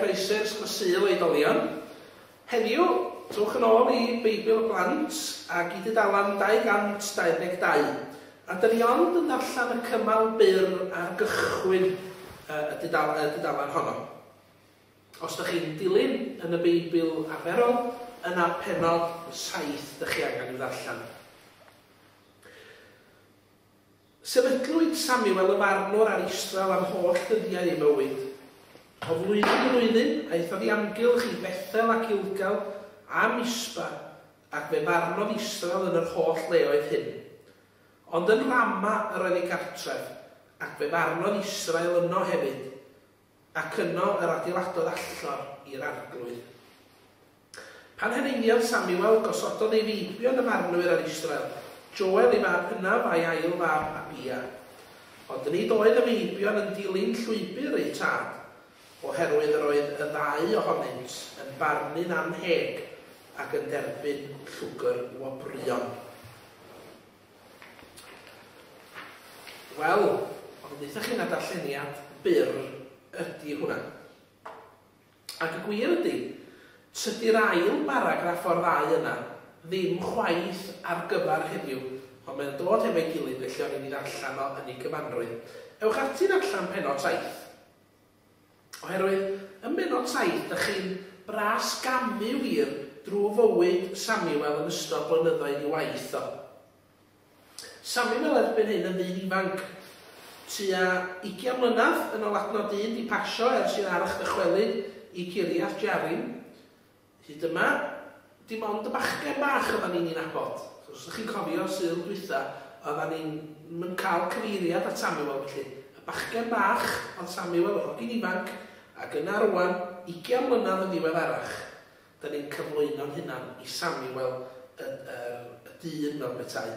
croeso'r sgwrsol oedolion. Heddiw, trwch yn ôl i Beibl y Blant ac i dudalan 222. A dyn ni ond yn darllen y cymal byr ar gychwyn y dudalan honno. Os ydych chi'n dilyn yn y Beibl arferol, yna pennod 7 ydych chi angen i'w ddarllen. Sefydlwyd Samuel y farnwr ar Israel am holl dyddiau ei mywyd. O flwyddyn i flwyddyn, aethodd i amgylch i Bethel ac Gilgal a Mispa, ac fe farnodd Israel yn yr holl leoedd hyn. Ond yn Rama yr oedd ei gartref, ac fe farnodd Israel yno hefyd, ac yno yr adeiladodd allor i'r arglwydd. Pan heneiniodd Samuel gosododd ei feibion y farnwyr ar Israel, Joel ei fab hynaf a'i ail fab Abia. Ond nid oedd y feibion yn dilyn llwybr eu tad, oherwydd yr oedd y ddau ohonynt yn barnu'n anheg ac yn derbyn llwgr wobrion. Wel, ond wnaethoch chi'n adarlleniad byr ydy hwnna. Ac y gwir ydy, tydi'r ail baragraff o'r ddau yna ddim chwaith ar gyfer heddiw, ond mae'n dod hefo'i gilydd felly o'n i'n ei ddarllen o yn ei gyfanrwydd. Ewch ati ddarllen pennod 7. Oherwydd, yn pennod 7, ydych chi'n bras gamu wir drwy fywyd Samuel yn ystod blynyddoedd i waith o. Samuel erbyn hyn yn ddyn ifanc, tua 20 mlynedd yn ôl adnod 1 di pasio ers i'r arch ddychwelyd i Kiriath Jearim. Hyd yma, dim ond y bachgen bach oedden ni'n ei nabod. Os ydych chi'n cofio sydd dwytha, oedden ni'n cael cyfeiriad at Samuel felly. Y bachgen bach oedd Samuel, y hogyn ifanc, ac yna rwan, 20 mlynedd yn ddiweddarach, da ni'n cyflwyno'n hynna i Samuel y dyn mewn bethau.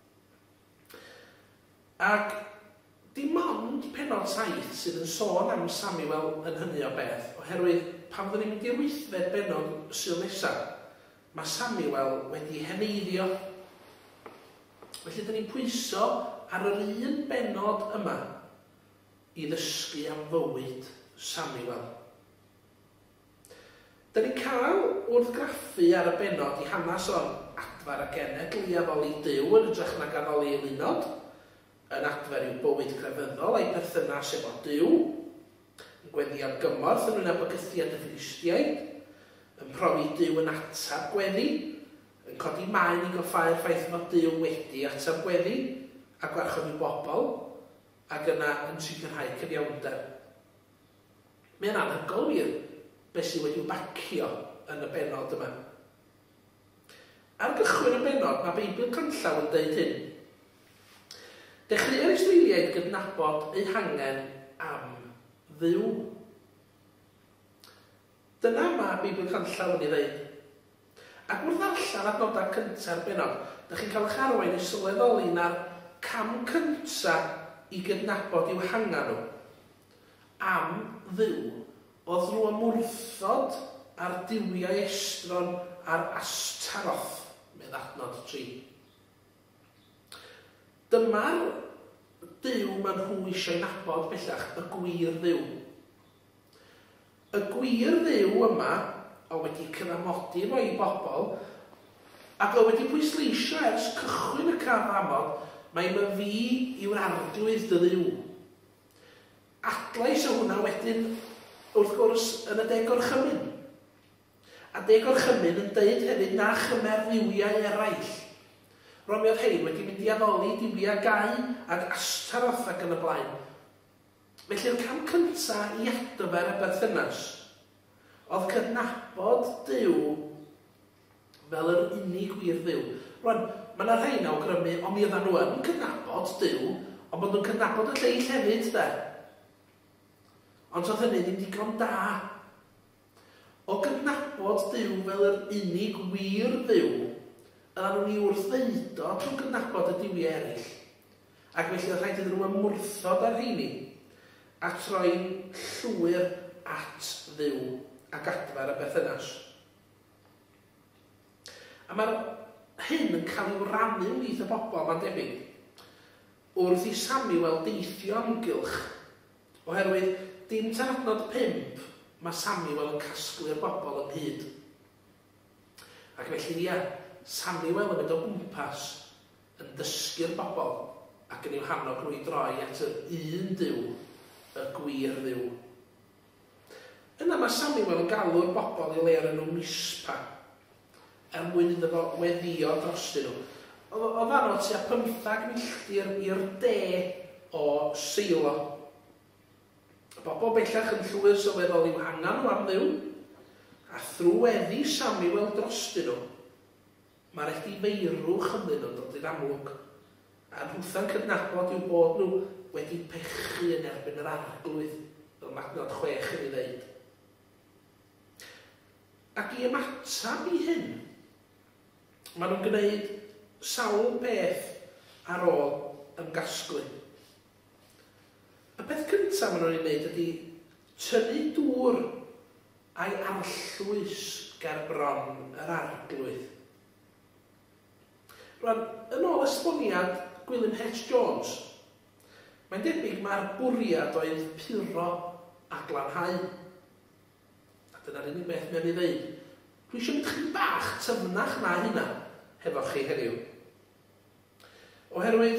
Ac dim ond pennod 7 sydd yn sôn am Samuel yn hynny o beth, oherwydd pan fydden ni'n mynd i'r wythfed bennod sy'n nesaf, mae Samuel wedi heneiddio. Felly, dyn ni'n pwyso ar yr un bennod yma i ddysgu am fywyd Samuel. Dyn ni'n cael wrthgraffu ar y bennod i hanes o'r adfer a genedl i addoli Duw yn edrych nag addoli Elunod, yn adfer i'w bywyd crefyddol a'i perthynas efo Duw, yn gweddi ar gymorth yn wyna bygythiad y Philistiaid, yn profi Duw yn atab gweddi, yn codi maen i goffau'r ffaith fod Duw wedi atab gweddi a gwarchod i'w bobl, ac yna yn sicrhau cyfiawnder. Mae'n anhygoel wir beth sydd wedi'w bacio yn y bennod yma. Ar gychwyn y bennod, mae Beibl Canllaw yn dweud hyn. Dechreu'r Israeliaid gydnabod eu hangen am Dduw. Dyna mae Beibl Canllaw yn ei ddeud. Ac wrth ddarllen adnodau cynta'r bennod, ydych chi'n cael eich arwain i sylweddoli na'r cam cyntaf i gydnabod i'w hangen nhw. Am Dduw, oedd nhw ymwrthod ar diwiau estron a'r Astaroth, med adnod 3. Dyma'r Duw maen nhw eisiau nabod bellach, y gwir Dduw. Y gwir Dduw yma, o wedi cyfamodi fo i bobl, ac o wedi pwysleisio ers cychwyn y cyfamod, mae my fi yw'r arglwydd dy Dduw. Adlais o hwnna wedyn, wrth gwrs, yn y deg orchymyn. A deg orchymyn yn deud hefyd na chymer ddiwiau eraill. Rwy'n mi oedd hein wedi mynd i addoli diwiau gau ac Astaroth ac yn y blaen. Felly'r cam cyntaf i adfer y berthynas oedd cydnabod Duw fel yr unig wir Dduw. Rwy'n, mae yna rhain awgrymu, ond mi oedden nhw yn cydnabod Duw, ond bod nhw'n cydnabod y lleill hefyd, de. Ond oedd hynny ddim digon da. O gydnabod Duw fel yr unig wir Dduw, yna nhw'n ei wrtheudo trwy gydnabod y diwiau eraill. Ac felly oedd rhaid iddyn nhw ymwrthod ar heini a troi'n llwyr at Dduw ac adfer y berthynas. A mae'r hyn yn cael ei wrannu wyth y bobl, mae'n debyg, wrth i Samuel deithio amgylch, oherwydd dim tan adnod 5 mae Samuel yn casglu'r bobl yn hyd. Ac felly, Samuel yn mynd o gwmpas yn dysgu'r bobl ac yn i'w hannog nhw i droi at yr un Duw, y gwir Dduw. Yna mae Samuel yn galw'r bobl i le ar enw Mispa mwyn iddo fo weddio drostyn nhw. O fanno tua 15 milltir i'r de o Seilo. Y bobl bellach yn llwyr sylweddol i'w hangan nhw am Dduw, a thrweddi Samuel drostyn nhw, mae'r etifeirwch ynddyn nhw'n dod i'r amlwg, a'n hwtha'n cydnabod yw bod nhw wedi pechu yn erbyn yr arglwydd, fel madnod 6 yn ei ddeud. Ac i ymatab i hyn, maen nhw'n gwneud sawl beth ar ôl ymgasglu. Y peth cyntaf maen nhw'n ei wneud ydy tynnu dŵr a'i arllwys ger bron yr arglwydd. Rwan, yn ôl esboniad Gwilym H. Jones, mae'n debyg mae'r bwriad oedd puro a glanhau. A dyna'r unig beth mewn i ddeud. Dwi eisiau mynd chi bach tyfnach na hynna hefo chi heddiw. Oherwydd,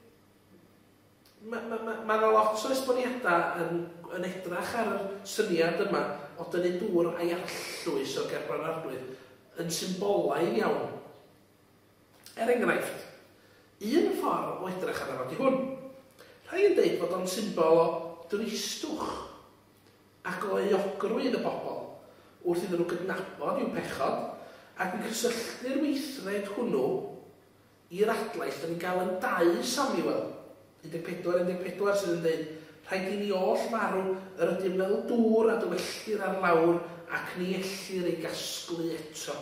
mae lot o esboniadau yn edrach ar y syniad yma o dynnu dŵr a'i arllwys o gerbron arglwydd yn symbolaidd iawn. Enghraifft, un ffordd o edrych arno fo di hwn. Rhai yn deud fod o'n symbol o dristwch ac o euogrwydd y bobl wrth iddyn nhw gydnabod i'w pechod ac yn cysylltu'r weithred hwnnw i'r adlais da ni'n gael yn 2 Samuel 14 sydd yn dweud rhaid i ni oll farw yr ydym fel dŵr a dywelltir ar lawr ac ni ellir ei gasglu eto.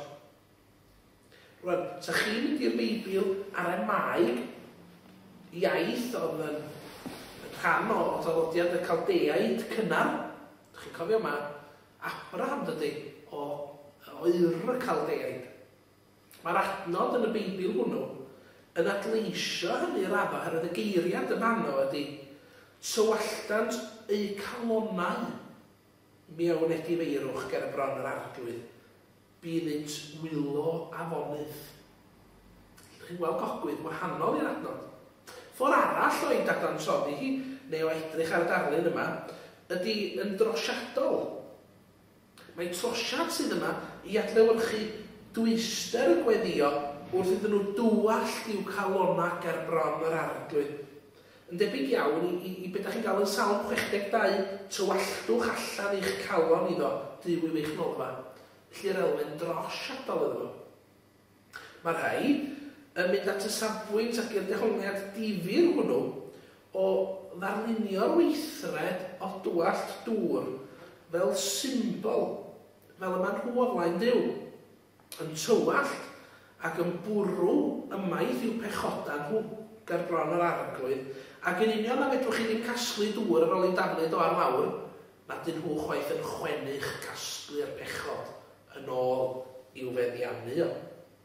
Rwan, sa chi'n mynd i'r Beibl ar Emaig, iaith oedd yn rhan o traddodiad y Caldeaid cynnar. Dych chi'n cofio yma, Abraham dydy o Ur y Caldeaid. Mae'r adnod yn y Beibl hwnnw yn adleisio hynny raddo, herwydd y geiriad y fanno ydy tywalldant eu calonau mewn etifeirwch ger y bron yr arglwydd. Bydd wylo afonydd. Chi'n gweld gogwydd wahanol i'r adnod. Ffordd arall o'i dadansoddi hi, neu o edrych ar y darlun yma, ydy yn drosiadol. Mae trosiad sydd yma i adlewyrchu dwyster y gweddio wrth iddyn nhw dwallt i'w calona ger bron yr arglwydd. Yn debyg iawn i beth ydych chi'n gael yn Salm 62, tywalltwch allan i'ch calon iddo, Duw i'w eich nolfa. Felly'r elfen drosiadol iddo fo. Mae rhai yn mynd at y safbwynt ac i'r dehongliad difyr hwnnw o ddarlunio'r weithred o dwallt dŵr fel symbol, fel y ma'n nhw o flaen Duw, yn tywallt ac yn bwrw ymaith i'w pechoda nhw ger bron yr arglwydd, ac yn union a fedrwch chi ddim casglu dŵr ar ôl i daflu do ar lawr, na dyn nhw chwaith yn chwennu'ch casglu'r pechod yn ôl i'w feddiannu o.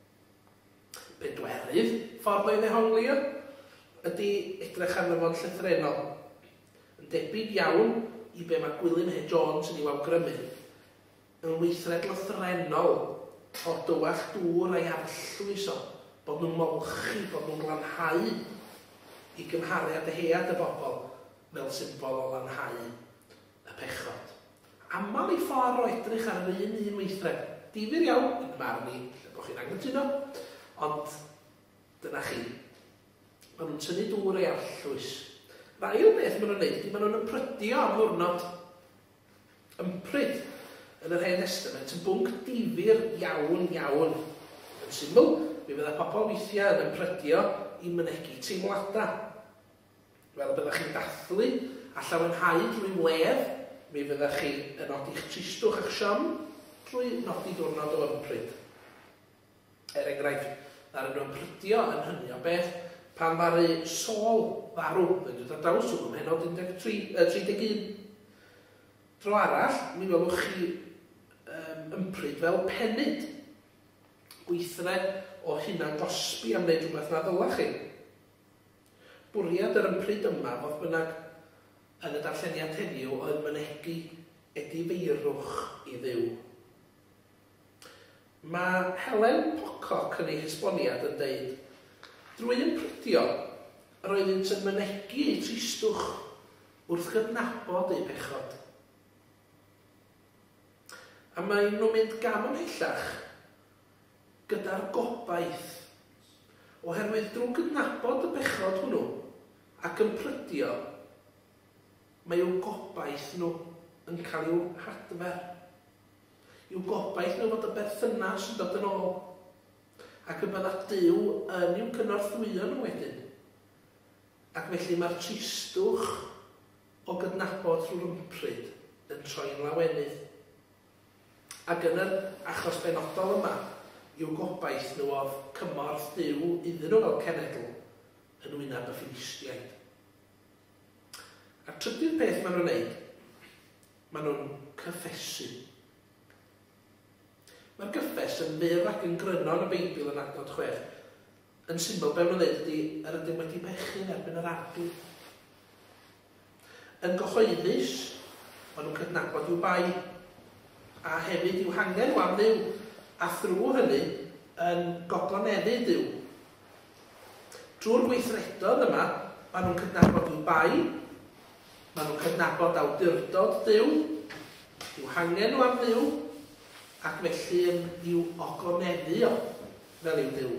Bedwerydd ffordd o'i ddehonglio ydy edrych arno fo'n llythrenol. Yn debyg iawn i be mae Gwilym H. Jones yn i'w awgrymu. Yn weithred lythrenol o dywall dŵr a'i arllwys o, bod nhw'n molchi, bod nhw'n glanhau i gymhariad y head y bobl fel symbol o lanhau y pechod. Amal i ffordd o edrych ar yr un weithred. Difyr iawn, yn marn i, lle bod chi'n anghytuno, ond dyna chi. Maen nhw'n tynnu dŵr ei arllwys. Rhaid beth maen nhw'n neud, maen nhw'n ymprydio am ddwrnod. Ympryd yn yr Hen Testament yn bwnc difyr iawn. Yn syml, mi fydda pobl weithiau yn ymprydio i mynegu teimladau. Fel y byddwch chi'n dathlu a llawenhau drwy wledd, mi fyddwch chi yn nodi'ch tristwch a'ch siom drwy nodi diwrnod o ympryd. Enghraifft, na'r yn ymprydio yn hynny o beth pan ddaru Saul farw, yn dod ar draws hwnnw, Mhenod 31. Dro arall, mi welwch chi ympryd fel penyd, gweithred o hunan gosbi am wneud rhywbeth na ddylach chi. Bwriad yr ympryd yma, fodd bynnag yn y darlleniad heddiw, oedd mynegu edifeirwch i Dduw. Mae Helen Pocock yn ei hesboniad yn dweud, drwy'n prydio, roeddent yn mynegu eu tristwch wrth gydnabod eu pechod. A mae nhw'n mynd gam ymhellach gyda'r gobaith, oherwydd drwy gydnabod y bechod hwnnw ac yn prydio, mae i'w gobaith nhw yn cael i'w hadfer. I'w gobaith nhw fod y berthynas yn dod yn ôl, ac y bydda Duw yn i'w cynorthwyo nhw wedyn. Ac felly mae'r tristwch o gydnabod trwy'r ympryd yn troi'n lawenydd. Ac yn yr achos benodol yma, i'w gobaith nhw oedd cymorth Duw iddyn nhw fel cenedl yn wyneb y Philistiaid. A trydydd peth maen nhw'n wneud, maen nhw'n cyffesu. Mae'r gyffes yn fyr ac yn gryno yn y Beibl yn adnod 6. Yn symbol be maen nhw'n dweud ydy yr ydym wedi pechu yn erbyn yr arglwydd. Yn gyhoeddus, maen nhw'n cydnabod i'w bai, a hefyd i'w hangen o am Dduw, a thrwy hynny yn gogloneddu Duw. Drwy'r gweithredoedd yma, maen nhw'n cydnabod i'w bai, maen nhw'n cydnabod awdurdod Duw, i'w hangen o am Dduw, ac felly i'w ogoneddu o fel i'w Duw.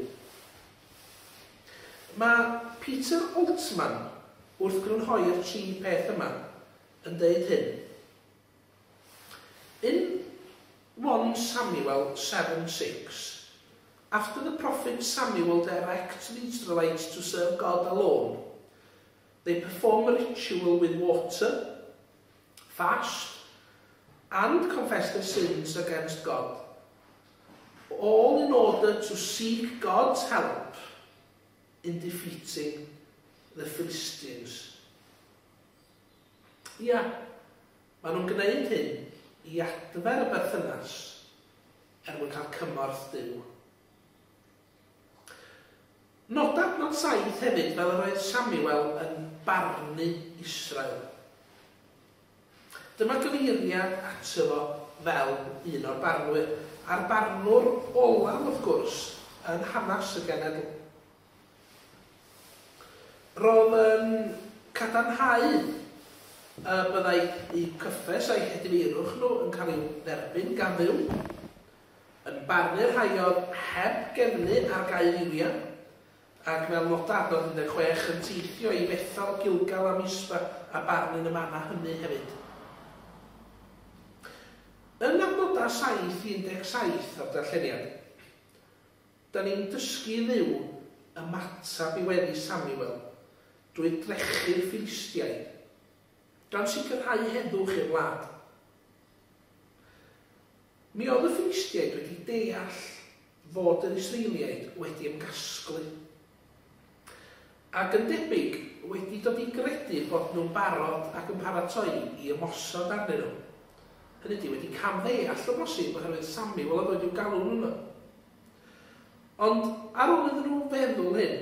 Mae Peter Altman, wrth grynhoi'r 3 peth yma, yn dweud hyn. In 1 Samuel 7:6, after the prophet Samuel directs the Israelites to serve God alone, they perform a ritual with water, fast, and confess their sins against God, all in order to seek God's help in defeating the Philistines. Ia, maen nhw'n gwneud hyn i adfer y berthynas mwyn cael cymorth Duw. Nodad 7 hefyd fel yr oedd Samuel yn barnu Israel. Dyma gyfeiriad ato fo fel un o'r barnwyr, a'r barnwr olaf wrth gwrs yn hanes y genedl. Roedd yn cadarnhau byddai eu cyffes a'i hedifeirwch nhw yn cael i'w dderbyn gan Dduw, yn barnu'r rhai oedd heb gefnu ar gael liwia, ac fel nodad oedd 16 yn teithio i Bethel, Gilgal a Mispa a barnu'n y manna hynny hefyd. Yn adnodau 7:17 o'r darlleniad, da ni'n dysgu Dduw ymatab i weddi Samuel drwy drechu'r Philistiaid, gan sicrhau heddwch i'r wlad. Mi oedd y Philistiaid wedi deall fod yr Israeliaid wedi ymgasglu, ac yn debyg wedi dod i gredu bod nhw'n barod ac yn paratoi i ymosod arnyn nhw. Hynny ydy wedi camddeall o bosib oherwydd Samuel a wedi i'w galw nhw. Ond ar ôl iddyn nhw feddwl hyn,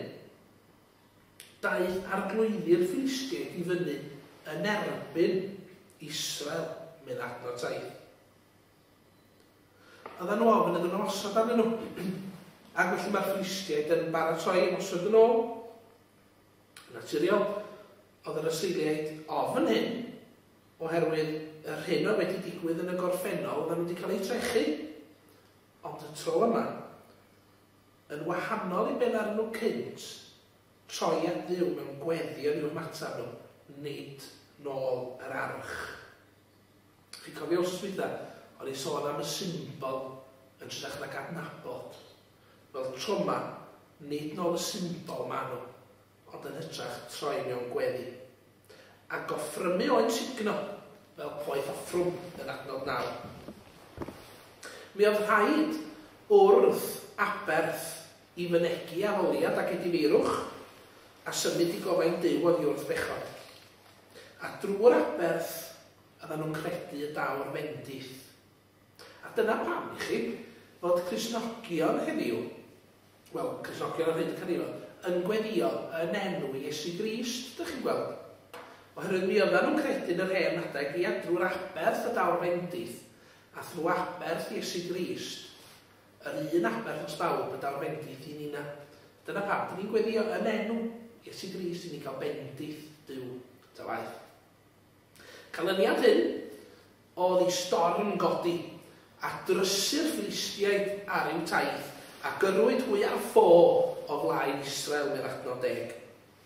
daeth arglwyddi'r Philistiaid i fyny yn erbyn Israel mewn adnod 7. Oedden nhw ofyn iddyn nhw osod arnyn nhw, ac felly mae'r Philistiaid yn baratoi i osod yn ôl. Naturiol, oedd yr Israeliaid ofyn hyn, oherwydd yr hyn oedd wedi digwydd yn y gorffennol, oedden nhw wedi cael eu trechu. Ond y tro yma, yn wahanol i ben ar nhw cynt, troi at Dduw mewn gweddi yn i'w ymateb nhw, nid nôl yr arch. Chi'n cofio os ydw o'n i sôn am y symbol yn trydach na adnabod. Fel tro yma, nid nôl y symbol ma nhw, ond yn hytrach troi mewn gweddi. A goffrymu o'n signo, fel poeth offrwm yn adnod 9. Mi oedd rhaid wrth Aberth i fynegu arholiad ac edifeirwch a symud i gofain Duw oddi wrth bechod. A drwy'r Aberth oedden nhw'n credu y dawr fendith. A dyna pam i chi fod Cristnogion heddiw, wel, Cristnogion ar hyd y canifo, yn gweddio yn enw Iesu Grist, ydych chi'n gweld? Oherwydd mi oedden nhw'n credu yn yr hen adeg i drwy'r aberth y dawr fendith a thrwy aberth Iesu Grist, yr un aberth os bawb y dawr fendith i nina. Dyna pam, dyn ni'n gweddio yn enw Iesu Grist i ni gael bendith Duw ta waith. Canlyniad hyn oedd i storm godi a drysu'r Philistiaid ar i'w taith a gyrwyd hwy ar ffô o flaen Israel mewn adnod 10.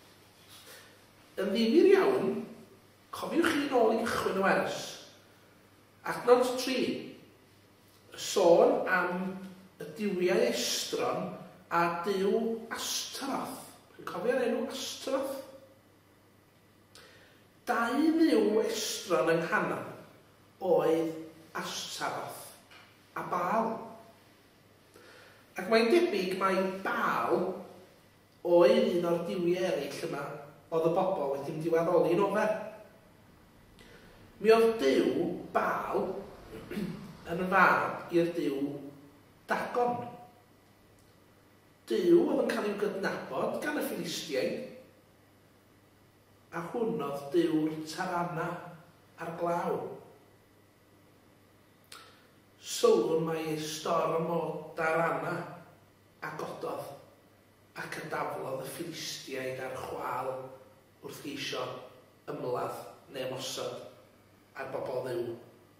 Yn ddifyr iawn, cofiwch chi nôl i gychwyn y wers. Adnod 3, y sôn am y diwiau estron a Duw Astaroth. Chi'n cofio'r enw Astaroth? 2 dduw estron yng Nghanaan oedd Astaroth a Baal. Ac mae'n debyg mai Baal oedd un o'r diwiau eraill yma oedd y bobl wedi mynd i waddoli'n ofer. Mi oedd Duw Baal yn fab i'r Duw Dagon. Duw oedd yn cael i'w gydnabod gan y Philistiaid a hwn oedd Duw'r Tarana ar glaw. Sylwn mae storm o Darana a gododd ac yn daflodd y Philistiaid ar chwal wrth geisio ymladd neu ymosod ar bobl Dduw.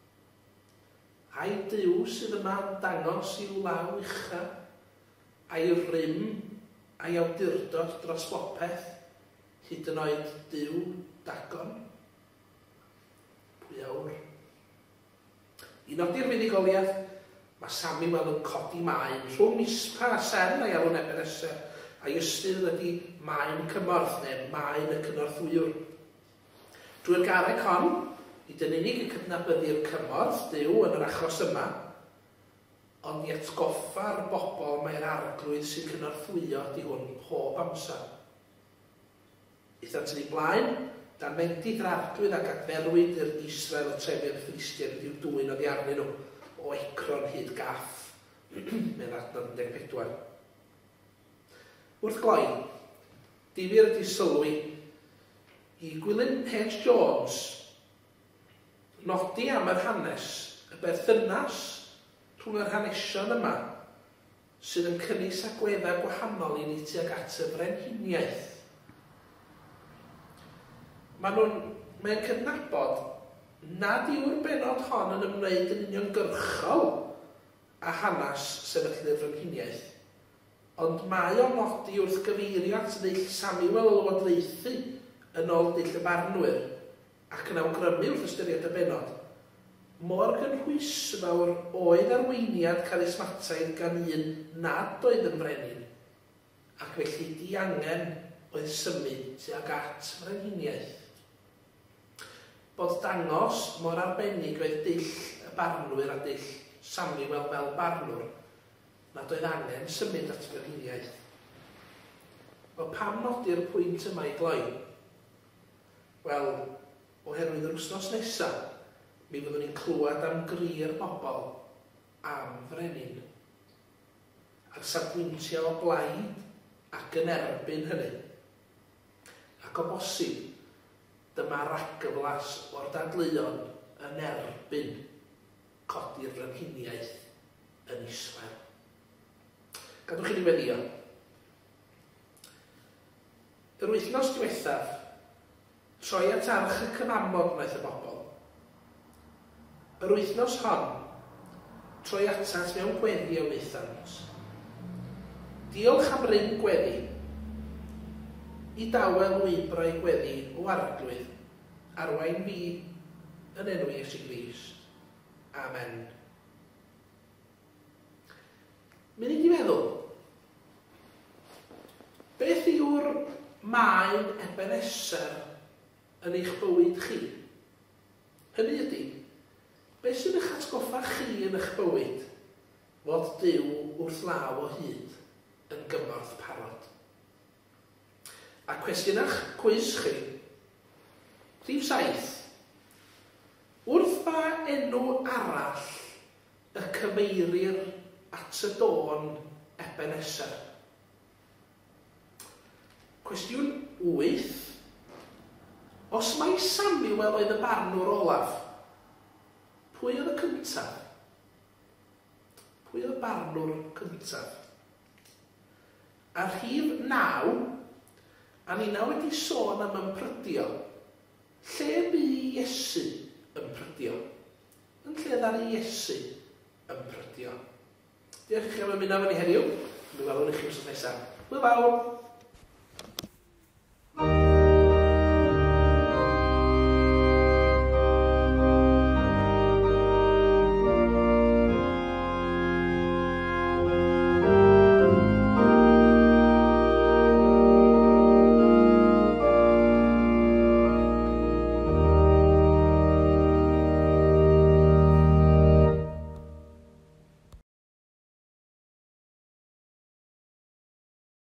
A'i Duw sydd yma'n dangos i'w law ucha, a'i rym a'i awdurdod dros bopeth, hyd yn oed Duw Dagon. Pwy awr? I nodi'r fuddugoliaeth, mae Samuel yn codi maen rhwng Mispa a Sen a'i alw'n Ebeneser, a'i ystyr ydy maen cymorth neu maen y cynorthwyr. Drwy'r garreg hon, nid yn unig y cydnabyddu'r cymorth Duw yn yr achos yma, ond i atgoffa'r bobl mae'r arglwydd sy'n cynorthwyo di hwn pob amser. Eithaf yn ei blaen, dan mendid yr arglwydd ac adferwyd yr Israel o trefydd Philistiaid wedi'w dwyn oddi arnyn nhw o Ecron hyd Gath, mewn adnod 14. Wrth gloi, difyr ydi sylwi i Gwilym H. Jones nodi am yr hanes, y berthynas rhwng yr hanesion yma sydd yn cynnwys agweddau gwahanol i ni tuag at y frenhiniaeth. Mae'n cydnabod nad yw'r benod hon yn ymwneud yn uniongyrchol a hanes sefydlu'r frenhiniaeth, ond mae o'n nodi wrth gyfeirio at ddeill Samuel o lywodraethu yn ôl deill y barnwyr ac yn awgrymu wrth ystyried y benod. Mor gynhwysfawr oedd arweiniad charismataidd gan un nad oedd yn frenin, ac felly diangen oedd symud tuag at frenhiniaeth. Bod dangos mor arbennig oedd deill y barnwyr a deill Samuel fel barnwr nad oedd angen symud at frenhiniaeth. Wel, pam nodi'r pwynt yma i gloi? Wel, oherwydd yr wythnos nesaf, mi fyddwn ni'n clywed am gry'r bobl am frenin. Ac safbwyntio o blaid ac yn erbyn hynny. Ac o bosib, dyma'r argyflas o'r dadleuon yn erbyn codi'r frenhiniaeth yn Israel. Gadwch chi ni weddio. Yr wythnos diwethaf, troi at arch y cyfamod wnaeth y bobl. Yr wythnos hon, troi atat mewn gweddi o wnaethant. Diolch am ryn gweddi, i dawel wybrau gweddi o arglwydd, arwain fi yn enw Iesu Grist. Amen. Mynd i meddwl, beth yw'r maen Ebeneser yn eich bywyd chi? Hynny ydy, beth sy'n eich atgoffa chi yn eich bywyd fod Duw wrth law o hyd yn gymorth parod? A cwestiynach cwys chi, rhif 7. Wrth ba enw arall y cyfeirir at y dôn Ebeneser? Cwestiwn 8. Os mae Samuel oedd y barnwr olaf, pwy oedd y cyntaf? Pwy oedd y barnwr cyntaf? A rhif 9, a ni na wedi sôn am ymprydio. Lle bu Iesu ymprydio? Yn lle ddari Iesu ymprydio? Diolch i chi am ymuno efo ni heddiw. Mi welwn i chi wrth nesaf. Hwyl fawr!